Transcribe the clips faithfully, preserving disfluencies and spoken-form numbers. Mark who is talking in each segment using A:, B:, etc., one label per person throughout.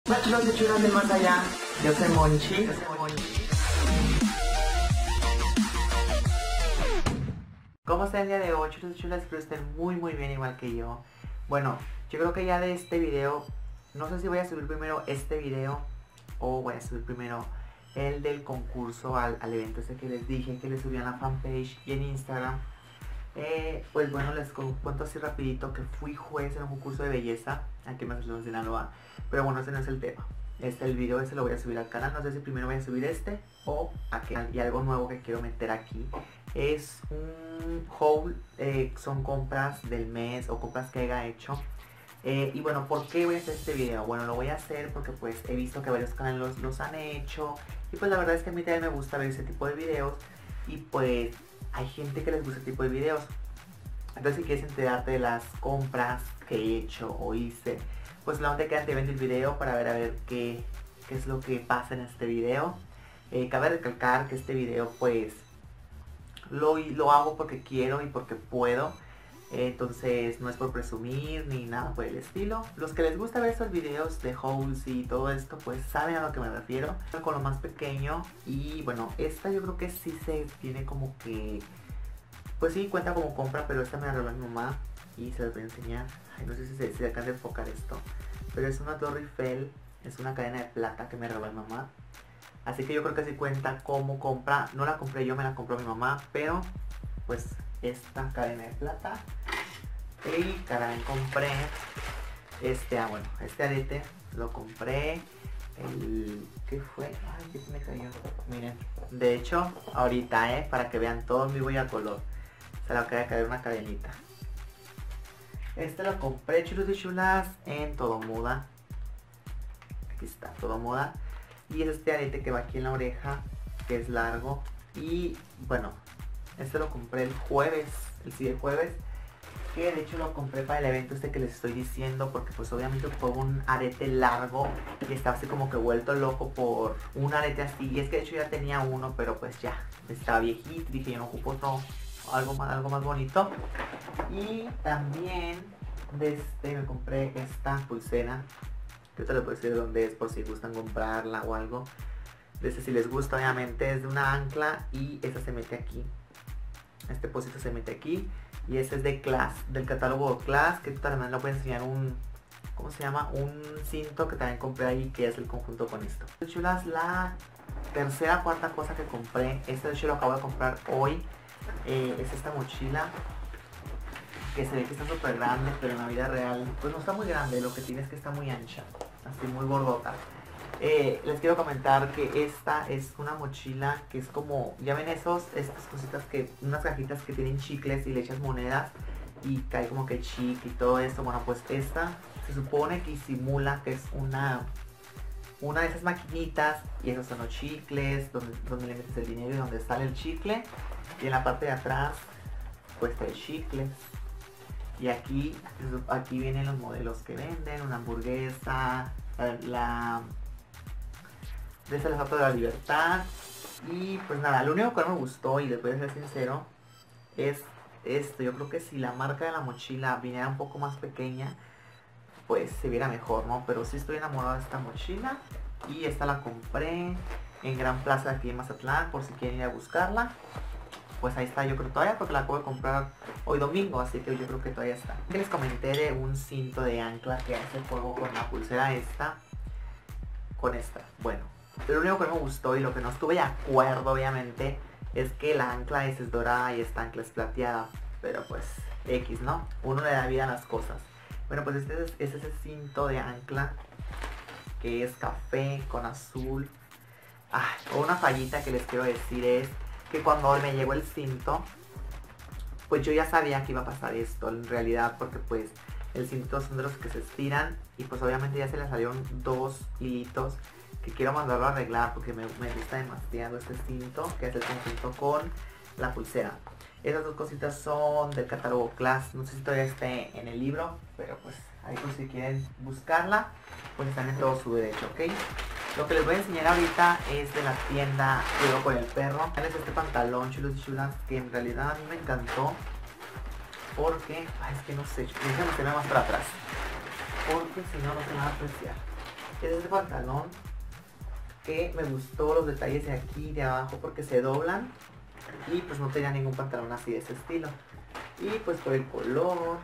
A: Hola chicos y chulas del más allá, yo soy Monchi. Yo soy Monchi. ¿Cómo está el día de hoy, chicos y chulas? Espero estén muy muy bien, igual que yo. Bueno, yo creo que ya de este video, no sé si voy a subir primero este video o voy a subir primero el del concurso al, al evento ese que les dije que les subí en la fanpage y en Instagram. Eh, pues bueno, les cuento así rapidito que fui juez en un concurso de belleza aquí en Mazatlán, Sinaloa. Pero bueno, ese no es el tema. Este, el video ese lo voy a subir al canal. No sé si primero voy a subir este o aquel. Y algo nuevo que quiero meter aquí es un haul, eh, son compras del mes o compras que haya hecho. Eh, y bueno, ¿por qué voy a hacer este video? Bueno, lo voy a hacer porque pues he visto que varios canales los, los han hecho. Y pues la verdad es que a mí también me gusta ver ese tipo de videos. Y pues hay gente que les gusta este tipo de videos. Entonces si quieres enterarte de las compras que he hecho o hice, pues la onda quédate viendo el video para ver a ver qué, qué es lo que pasa en este video. Eh, cabe recalcar que este video pues lo, lo hago porque quiero y porque puedo. Eh, entonces no es por presumir ni nada por el estilo. Los que les gusta ver estos videos de hauls y todo esto pues saben a lo que me refiero. Con lo más pequeño. Y bueno, esta yo creo que sí se tiene como que... Pues sí, cuenta como compra, pero esta me la regaló mi mamá y se las voy a enseñar. Ay, no sé si se, si se alcanza a enfocar esto. Pero es una Torre Eiffel, es una cadena de plata que me regaló mi mamá. Así que yo creo que sí cuenta como compra. No la compré yo, me la compró mi mamá, pero pues esta cadena de plata. Y caray, compré este, ah bueno, este arete lo compré. El... ¿Qué fue? Ay, ¿qué se me cayó? Miren, de hecho, ahorita, eh, para que vean todo en vivo y a color. Se le acaba de caer una cadenita. Este lo compré, chulos y chulas, en Todo Muda. Aquí está, Todo Muda. Y es este arete que va aquí en la oreja, que es largo. Y bueno, este lo compré el jueves, el sí, el jueves. Que de hecho lo compré para el evento este que les estoy diciendo, porque pues obviamente fue un arete largo y estaba así como que vuelto loco por un arete así. Y es que de hecho ya tenía uno, pero pues ya estaba viejito, dije yo no ocupo otro, algo más, algo más bonito. Y también desde me compré esta pulsera, que ahorita les voy a decir de dónde es por si gustan comprarla o algo. Desde si les gusta, obviamente es de una ancla y esta se mete aquí. Este pocito se mete aquí. Y este es de Class, del catálogo Class, que también lo voy a enseñar un, ¿cómo se llama? Un cinto que también compré ahí, que es el conjunto con esto. Chulas, la tercera, cuarta cosa que compré, este de hecho lo acabo de comprar hoy, eh, es esta mochila, que se ve que está súper grande, pero en la vida real, pues no está muy grande, lo que tiene es que está muy ancha, así muy gordota. Eh, les quiero comentar que esta es una mochila que es como, ya ven esos, estas cositas que, unas cajitas que tienen chicles y le echas monedas y cae como que chicle y todo esto. Bueno, pues esta se supone que simula que es una, una de esas maquinitas y esos son los chicles, donde, donde le metes el dinero y donde sale el chicle. Y en la parte de atrás, pues trae chicles. Y aquí, aquí vienen los modelos que venden, una hamburguesa, la... desde la Estatua de la Libertad. Y pues nada, lo único que no me gustó, y les voy a ser sincero, es esto. Yo creo que si la marca de la mochila viniera un poco más pequeña, pues se viera mejor, ¿no? Pero sí estoy enamorado de esta mochila. Y esta la compré en Gran Plaza aquí en Mazatlán, por si quieren ir a buscarla. Pues ahí está, yo creo todavía, porque la acabo de comprar hoy domingo, así que yo creo que todavía está. Les comenté de un cinto de ancla que hace juego con la pulsera esta, con esta. Bueno, lo único que no me gustó y lo que no estuve de acuerdo obviamente es que la ancla esa es dorada y esta ancla es plateada. Pero pues X, ¿no? Uno le da vida a las cosas. Bueno, pues este es, este es el cinto de ancla, que es café con azul. Ah, una fallita que les quiero decir es que cuando me llegó el cinto, pues yo ya sabía que iba a pasar esto en realidad, porque pues el cinto son de los que se estiran y pues obviamente ya se le salieron dos hilitos que quiero mandarlo a arreglar porque me, me gusta demasiado este cinto, que es el conjunto con la pulsera. Esas dos cositas son del catálogo Class, no sé si todavía esté en el libro, pero pues ahí pues si quieren buscarla, pues están en todo su derecho, ¿ok? Lo que les voy a enseñar ahorita es de la tienda Cuidado con el Perro. Es este pantalón, chulos y chulas, que en realidad a mí me encantó. Porque, ay, es que no sé, déjenme tener más para atrás. Porque si no, no se van a apreciar. Es este pantalón que me gustó los detalles de aquí y de abajo porque se doblan. Y pues no tenía ningún pantalón así de ese estilo. Y pues por el color.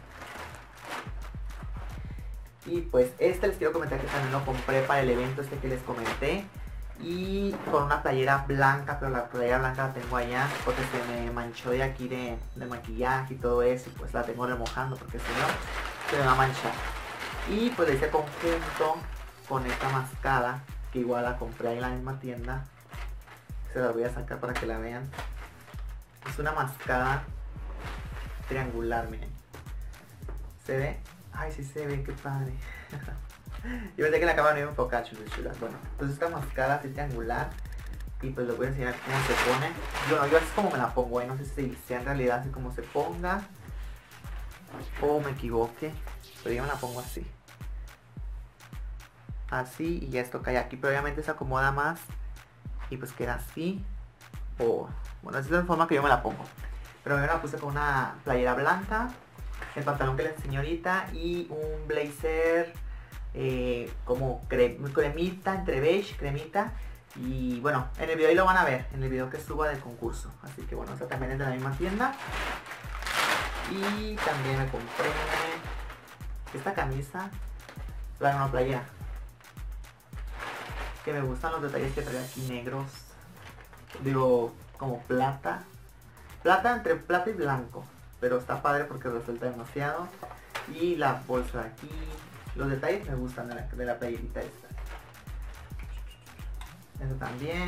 A: Y pues este les quiero comentar que también lo compré para el evento este que les comenté. Y con una playera blanca, pero la playera blanca la tengo allá porque se me manchó de aquí de, de maquillaje y todo eso. Y pues la tengo remojando porque si no se me va a manchar. Y pues le hice conjunto con esta mascada que igual la compré ahí en la misma tienda. Se la voy a sacar para que la vean. Es una mascada triangular, miren. ¿Se ve? Ay, sí se ve, qué padre. Yo pensé que la cámara no iba a enfocar, chulas, chulas. Bueno, pues esta mascada así triangular. Y pues les voy a enseñar cómo se pone. Yo, yo así como me la pongo, ¿eh? No sé si sea en realidad así como se ponga o me equivoque, pero yo me la pongo así. Así, y esto cae aquí, pero obviamente se acomoda más. Y pues queda así. O, bueno, así es la forma que yo me la pongo. Pero yo me la puse con una playera blanca, el pantalón que les enseñé ahorita y un blazer eh, como cre cremita, entre beige, cremita. Y bueno, en el video ahí lo van a ver, en el video que suba del concurso. Así que bueno, esta también es de la misma tienda. Y también me compré esta camisa, la una playera, que me gustan los detalles que trae aquí negros. Digo, como plata. Plata entre plata y blanco. Pero está padre porque resalta demasiado. Y la bolsa de aquí. Los detalles me gustan de la, de la playerita esta. Eso también.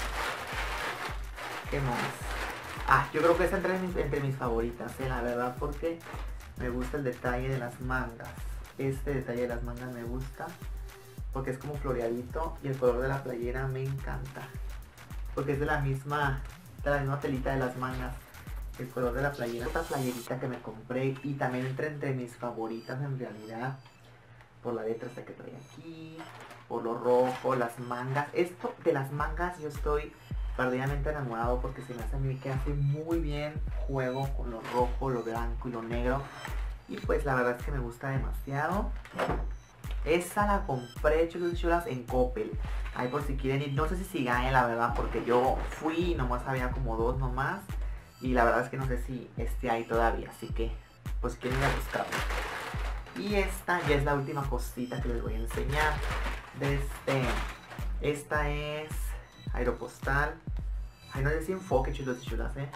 A: ¿Qué más? Ah, yo creo que es entre mis, entre mis favoritas, eh, la verdad, porque me gusta el detalle de las mangas. Este detalle de las mangas me gusta porque es como floreadito y el color de la playera me encanta. Porque es de la misma, de la misma telita de las mangas. El color de la playera. Otra playerita que me compré y también entra entre mis favoritas en realidad. Por la letra esta que trae aquí. Por lo rojo, las mangas. Esto de las mangas yo estoy perdidamente enamorado porque se me hace a mí que hace muy bien juego con lo rojo, lo blanco y lo negro. Y pues la verdad es que me gusta demasiado. Esa la compré, chulas, chulas, en Coppel. Ahí por si quieren ir. No sé si sigan, la verdad, porque yo fui y nomás había como dos nomás. Y la verdad es que no sé si esté ahí todavía. Así que, pues quieren ir a buscarlo. Y esta ya es la última cosita que les voy a enseñar. De este. Esta es Aeropostal. Ay, no sé si enfoque, chulos y chulas, eh.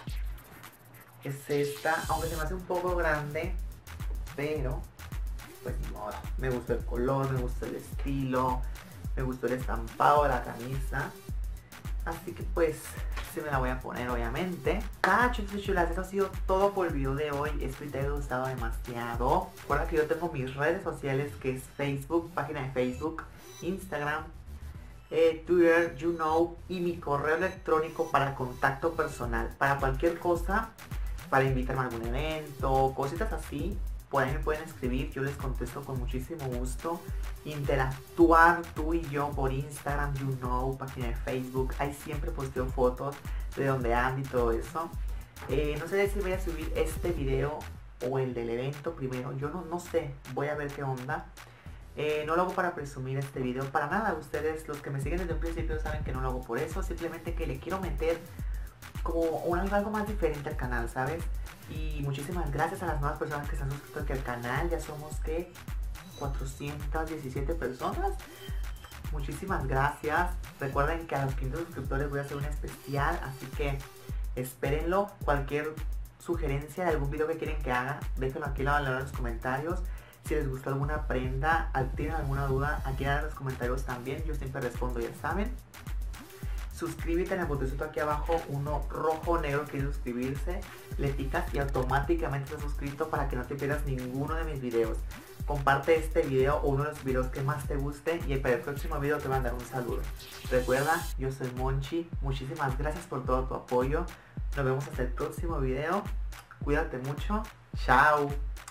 A: Es esta, aunque se me hace un poco grande. Pero pues ni modo, me gustó el color, me gustó el estilo, me gustó el estampado de la camisa. Así que pues sí me la voy a poner obviamente. Ah, chulas y chulas, eso ha sido todo por el video de hoy. Espero que te haya gustado demasiado. Recuerda que yo tengo mis redes sociales, que es Facebook, página de Facebook, Instagram, eh, Twitter, you know, y mi correo electrónico para contacto personal, para cualquier cosa, para invitarme a algún evento, cositas así. Por ahí me pueden escribir, yo les contesto con muchísimo gusto. Interactuar tú y yo por Instagram, you know, página de Facebook. Ahí siempre posteo fotos de donde ando y todo eso. Eh, no sé si voy a subir este video o el del evento primero. Yo no, no sé, voy a ver qué onda. Eh, no lo hago para presumir este video, para nada. Ustedes, los que me siguen desde un principio, saben que no lo hago por eso. Simplemente que le quiero meter como un, algo más diferente al canal, ¿sabes? Y muchísimas gracias a las nuevas personas que se han suscrito aquí al canal. Ya somos que cuatrocientas diecisiete personas. Muchísimas gracias. Recuerden que a los quinientos suscriptores voy a hacer un especial, así que espérenlo. Cualquier sugerencia de algún video que quieren que haga, déjenlo aquí en los comentarios. Si les gustó alguna prenda, tienen alguna duda, aquí en los comentarios también. Yo siempre respondo, ya saben. Suscríbete en el botoncito aquí abajo, uno rojo negro que es suscribirse. Le picas y automáticamente estás suscrito para que no te pierdas ninguno de mis videos. Comparte este video o uno de los videos que más te guste y para el próximo video te voy a dar un saludo. Recuerda, yo soy Monchi. Muchísimas gracias por todo tu apoyo. Nos vemos hasta el próximo video. Cuídate mucho. Chao.